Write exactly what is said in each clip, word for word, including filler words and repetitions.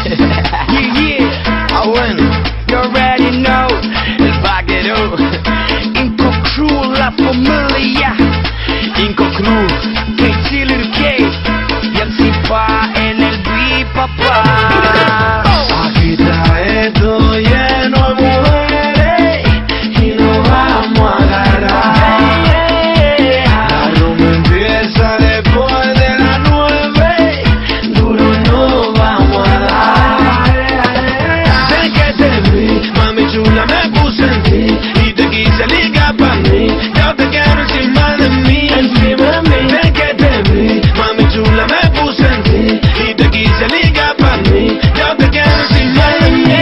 Yeah, yeah. Ah, bueno. You already know. El vaquero. Inco Crew, la familia. Inco Crew. K Chiller K. Y M C Pa en el beat, papá. Aquí está esto lleno de mujeres y nos vamos a agarrar. La rumba empieza después de las nueve, duro nos vamos a dar. Sé que te vi, mami chula, me puse en ti y te quise ligar pa' mí. Yo te quiero encima de mí, encima de mí. Sé que te vi, mami chula, me puse en ti y te quise ligar pa' mí. Yo te quiero encima de mí.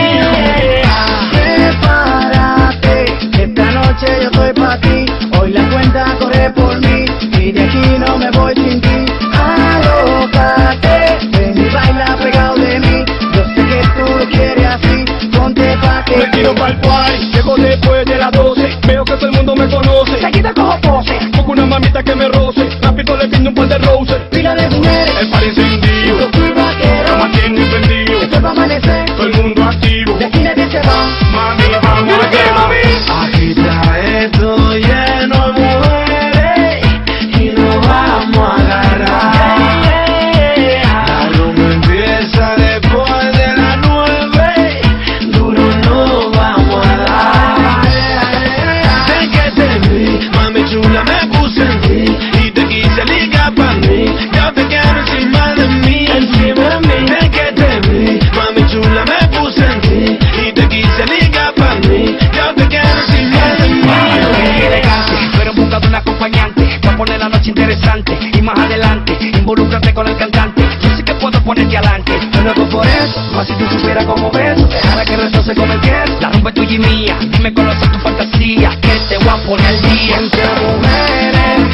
Prepárate, esta noche yo estoy pa' ti. Hoy la cuenta corre por mí y de aquí no me voy sin ti. Alócate, ven y baila pegado de mí. Yo sé que tú lo quieres así, ponte pa' que Me tiro pa'l party, llego después de las doce. Veo que todo el mundo me conoce. Seguida cojo pose, Busco una mamita que me roce. Rápido le pido un par de roses. pila de mujeres. El party encendido, Yo fui vaquero, lo mantiene prendido. esto va a amanecer. Todo el mundo activo. De aquí nadie se va. Mami, vamos allá, mami. Aquí está esto lleno de mujeres y nos vamos a agarrar. La rumba empieza después de las nueve, duro nos vamos a dar. Sé que te vi, mami chula, me puse en ti y te quise ligar pa' mí. Yo te quiero encima de mí, encima de mí. Sé que te vi, mami chula, me puse en ti y te quise ligar pa' mí. Yo te quiero encima de mí. Qué elegante, pero buscando un acompañante para poner la noche interesante. Y más adelante, involúcrate con el cantante. Yo sé que puedo ponerte adelante. Yo loco por eso, más si tú supieras cómo ves. Dejara que el resto se cometiera. La rumba es tuya y mía. Dime cuál es tu fantasía, que te voy a poner al día. Entre mujeres